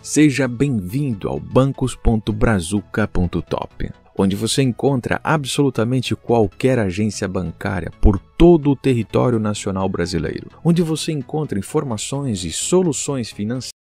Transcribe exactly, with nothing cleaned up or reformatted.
Seja bem-vindo ao bancos ponto brazuca ponto top, onde você encontra absolutamente qualquer agência bancária por todo o território nacional brasileiro, onde você encontra informações e soluções financeiras